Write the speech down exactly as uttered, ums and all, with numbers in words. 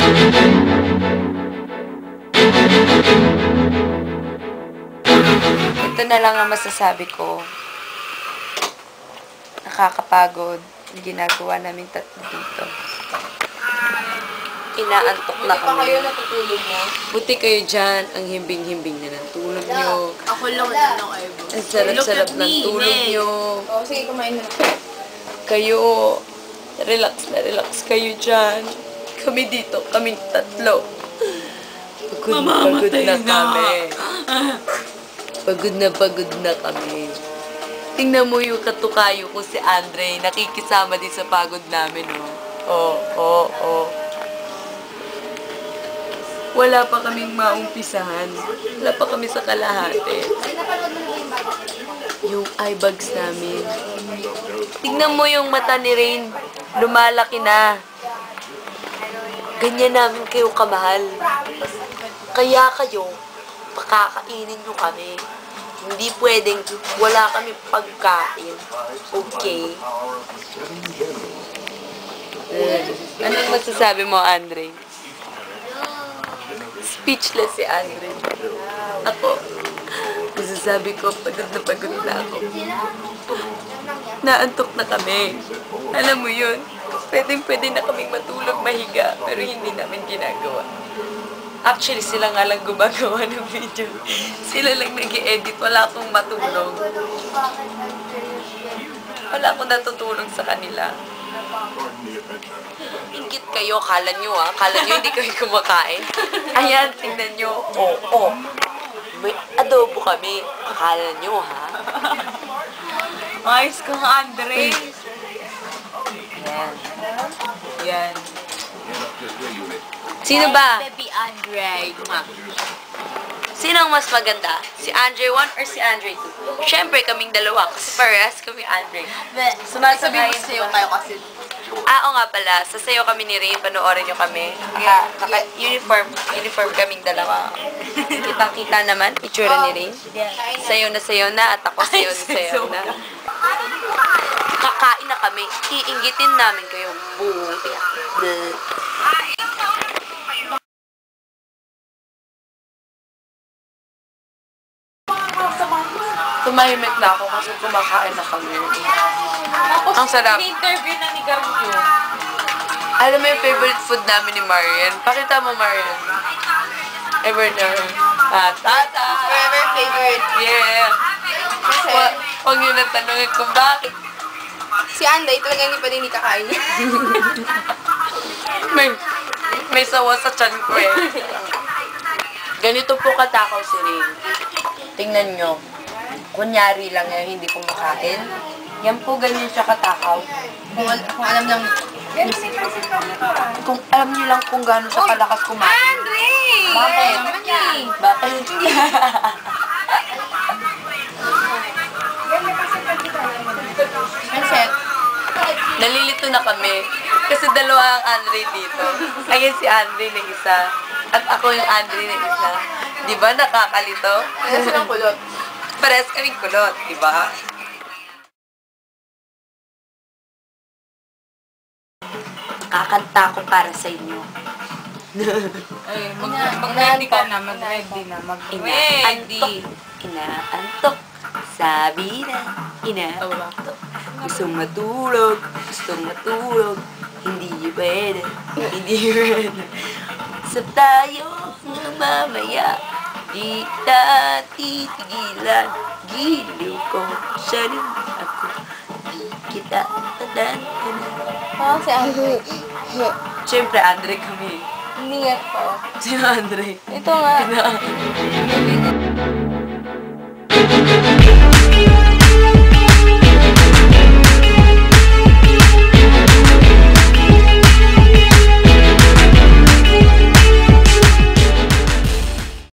Ito na lang ang masasabi ko. Nakakapagod ang ginagawa namin tatlo dito. Inaantok na Buti pa kami. kayo natutulog mo. Buti kayo dyan, ang himbing-himbing na ng tulog nyo. Ako lang din ng eyebrows. Ang sarap-sarap ng tulog nyo. Oh, sige, kumain na. Kayo, relax na relax kayo dyan. Kami dito, kaming tatlo. Pagod na pagod na kami. Pagod na pagod na kami. Tingnan mo yung katukayo ko si Andre, nakikisama din sa pagod namin, oh. Oh, oh, oh. Wala pa kaming maumpisahan. Wala pa kami sa kalahati. Yung eye bags namin. Tingnan mo yung mata ni Rain. Lumalaki na. Ganyan namin kayo kamahal. Kaya kayo, pakakainin nyo kami. Hindi pwedeng wala kami pagkain. Okay? Uh, anong masasabi mo, Andre? Speechless si Andre. Ako, masasabi ko, pagod na pagod na ako. Naantok na kami. Alam mo yun, pwedeng pwede na kaming matulog, mahiga, pero hindi namin ginagawa. Actually, sila nga lang gumagawa ng video. Sila lang nag-i-edit. Wala akong matulog. Wala akong natutulog sa kanila. Ingit kayo, kala nyo ah. Kala nyo hindi kayo kumakain. Ayan, tingnan nyo. Oo, oh, oh. May adobo kami. Kala nyo ha. Ayos kong Andre. Yan. Yan. Sino ba? Baby Andre. Sino ang mas maganda? Si Andre one or si Andre two? Siyempre, kaming dalawa. Kasi parehas kami Andre. Sumasabi mo sa'yo tayo kasi. Ah, oo nga pala. Sasayaw kami ni Rain. Panoorin nyo kami. Naka, naka uniform. Uniform kaming dalawa. Kitang-kita naman. Itsura ni Rain. Sayaw na sayaw na at ako sayaw na sayaw na. Kakain na kami. Iinggitin namin kayo. Buti. Bleh. Tumahimik na ako kasi kumakain na kami. Ang sarap. Interview na ni Garmio. Alam mo yung favorite food namin ni Marian? Pakita mo, Marian. Ever never. Ah, tata. Forever favorite. Yeah. Kasi, Wa- Huwag nyo na tanongin kung bakit. si Anday talaga hindi pa din hindi kakain. May, may sawa sa tiyan ko eh. Ganito po katakaw si Rain. Tingnan nyo. Kunyari lang yan, hindi kumakain. Yan po ganyan siya katakaw. Kung, kung alam ng... Kung alam niyo lang kung gaano siya kalakas kumain. Andre! Bakit? Bakit? Reset. Nalilito na kami. Kasi dalawa ang Andre dito. Ayan si Andre na isa. At ako yung Andre na isa. Di ba nakakalito? Ano silang kulot? Parehas kaming kulot, di ba? Kakanta ko para sa inyo. Ay, mag-ready ka na, mag-ready na, mag-ready. Inaantok. Inaantok. Sabi na, inaantok. Gustong matulog, gustong matulog. Hindi pwede, hindi pwede. Sa tayo ng mamaya, di na titigilan. Giliw ko, siya rin ako. Di kita tadantanan. Oo, si Andre. Siyempre, Andre kami. Hindi nga po. Sino Andre? Ito nga.